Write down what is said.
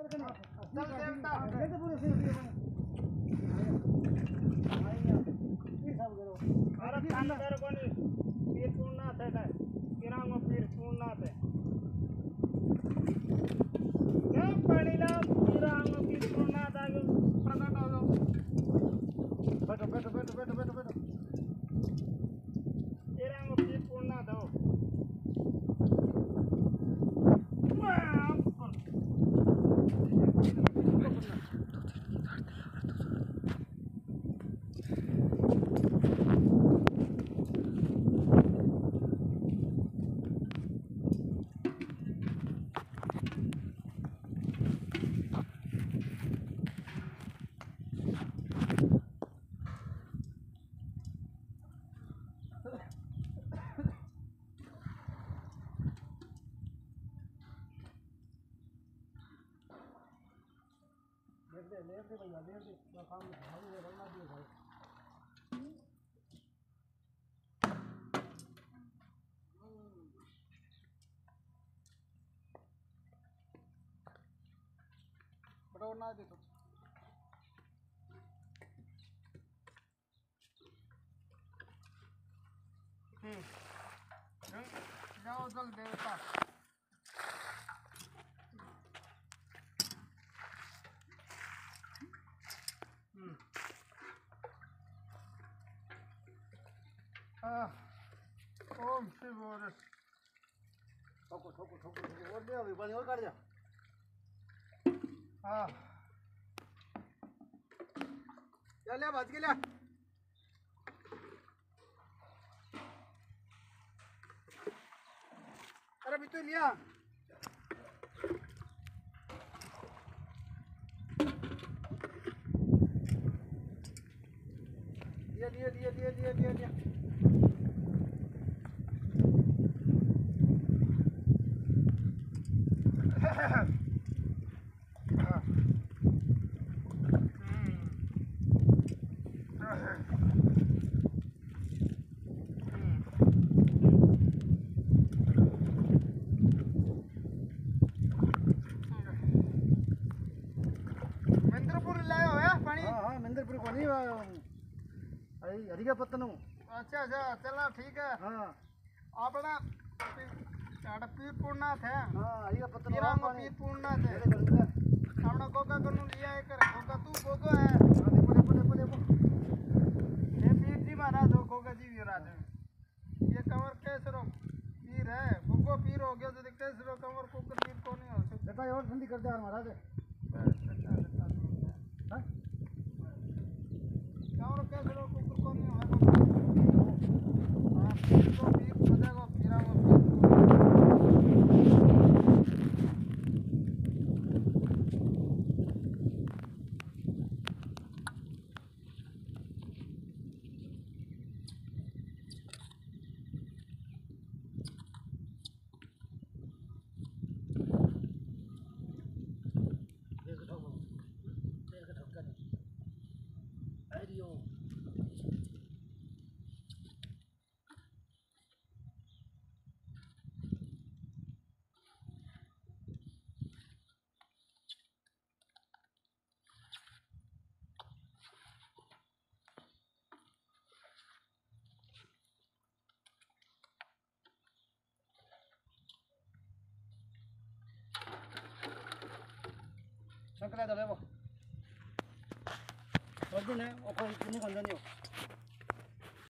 पीर पूर्णनाथ है काय किरांग पीर पूर्णनाथ है क्या पाणीला किरांग पीर पूर्णनाथ आगे प्रकट हो गयो बैठो बैठो बैठो बैठो बैठो बैठो किरांग पीर पूर्णनाथ हो लेट दे भैया लेट दे काम भाई रहना दिए भाई बड़ा ना दे तो जाओ जल देवता ओम शिव और ठोको ठोको ठोको और ले अभी पानी और काट जा हाँ ले भाज के ले अरे भी तो लिया लिया लिया लिया लिया लिया लिया मंदिरपुर को नहीं हरिका पत्तन अच्छा अच्छा चलो ठीक है हाँ अपना पीर पूर्णनाथ है हाँ हरिका पत्तन पीर पूर्णनाथ है अपना गोगा को लिया है कर गोगा तू गोगा है ये पीर जी महाराज हो गोगा जी महाराज ये कंवर कैसरो पीर है गोगो पीर हो गया तो कैसरो कंवर को पीर को नहीं हो सकता बेटा और ठंडी कर दे यार महाराज और कैसे लोग कुकुर को नहीं होगा हाँ पीर को पीर बजाएगा पीरा वो शंकरा दले वो और दिन है और कोई नहीं कंजनियो